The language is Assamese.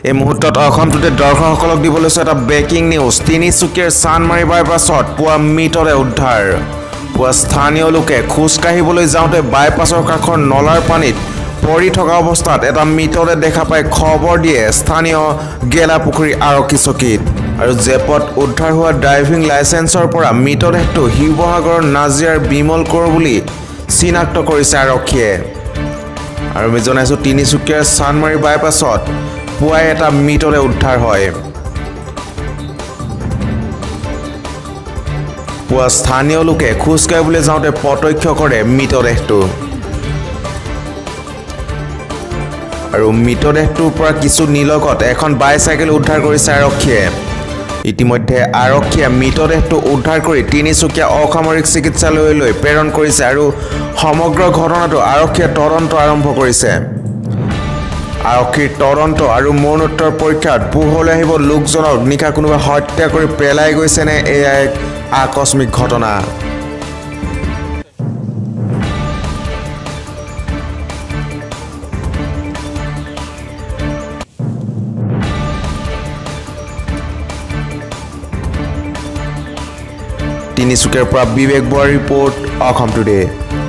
এই মুহূৰ্তত অসমটোতে দৰ্শকসকলক দিব লৈছে এটা ব্ৰেকিং নিউজ। তিনিচুকীয়াৰ চানমাৰী বাইপাছত পুৱা মৃতদেহ উদ্ধাৰ। পুৱা স্থানীয় লোকে খোজ কাঢ়িবলৈ যাওঁতে বাইপাছৰ কাষৰ নলাৰ পানীত পৰি থকা অৱস্থাত এটা মৃতদেহ দেখা পাই খবৰ দিয়ে স্থানীয় গেলাপুখুৰী আৰক্ষী চকীত। আৰু জেপত উদ্ধাৰ হোৱা ড্ৰাইভিং লাইচেন্সৰ পৰা মৃতদেহটো শিৱসাগৰৰ নাজিৰাৰ বিমল কোঁৱৰ বুলি চিনাক্ত কৰিছে আৰক্ষীয়ে। আৰু আমি জনাইছোঁ তিনিচুকীয়াৰ চানমাৰী বাইপাছত পুৱাই এটা মৃতদেহ উদ্ধাৰ হয়। পুৱা স্থানীয় লোকে খোজ কাঢ়িবলৈ যাওঁতে প্ৰত্যক্ষ কৰে মৃতদেহটো। আৰু মৃতদেহটোৰ পৰা কিছু নিলগত এখন বাইচাইকেল উদ্ধাৰ কৰিছে আৰক্ষীয়ে। ইতিমধ্যে আৰক্ষীয়ে মৃতদেহটো উদ্ধাৰ কৰি তিনিচুকীয়া অসামৰিক চিকিৎসালয়লৈ প্ৰেৰণ কৰিছে আৰু সমগ্ৰ ঘটনাটো আৰক্ষীয়ে তদন্ত আৰম্ভ কৰিছে। আৰক্ষীৰ তদন্ত আৰু মৰণোত্তৰ পৰীক্ষাত পোহৰলৈ আহিব লোকজনক নিশা কোনোবা হত্যা কৰি পেলাই গৈছে নে এয়া এক আকস্মিক ঘটনা। তিনিচুকীয়াৰ পৰা বিবেক বৰাৰ ৰিপৰ্ট, অসম টুডে।